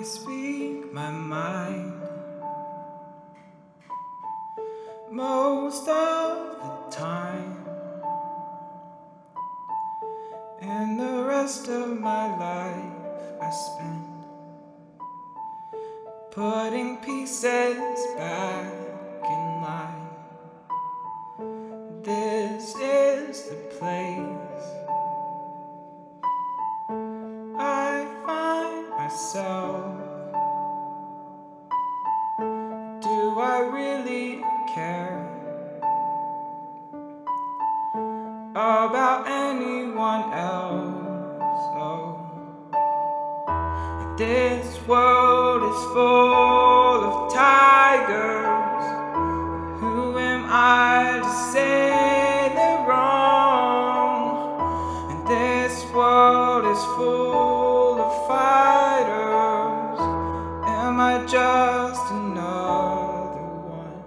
speak my mind most of the time, and the rest of my life I spend putting pieces back in line. This is the place I find myself. Do I really care about anyone else? Oh, this world is full of tigers. Who am I to say they're wrong? And this world is full of fighters. Am I just another one?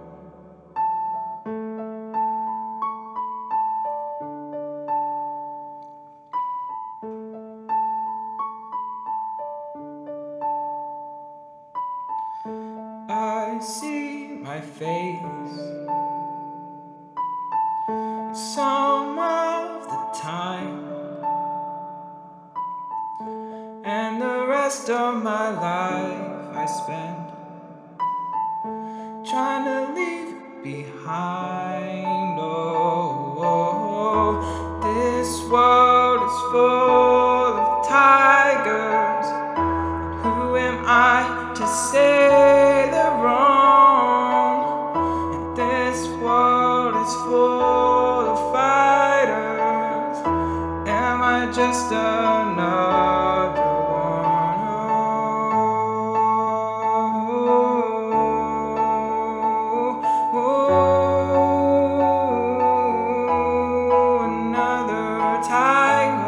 I see my face some of the time, and the rest of my life I spend trying to leave it behind. Oh, this world is full of tigers. Who am I to say they're wrong? And this world is full of fighters. Am I just another one? Oh, another tiger.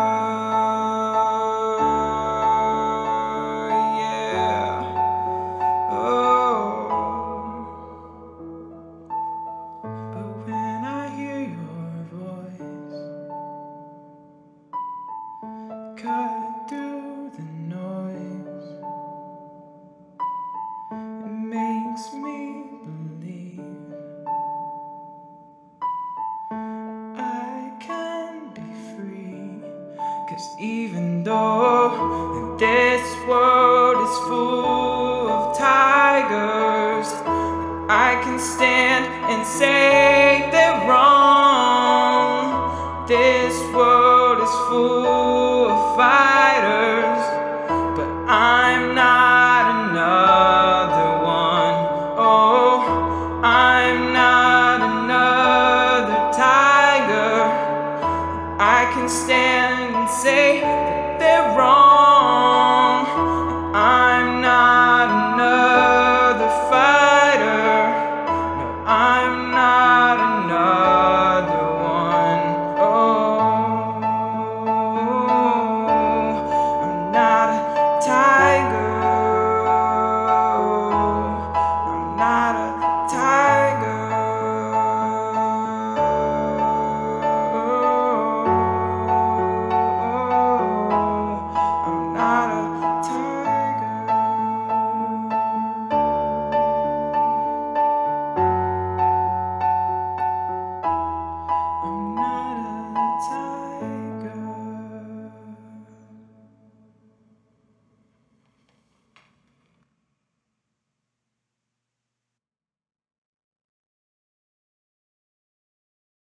Cut through the noise, it makes me believe I can be free. 'Cause even though this world is full of tigers, I can stand and say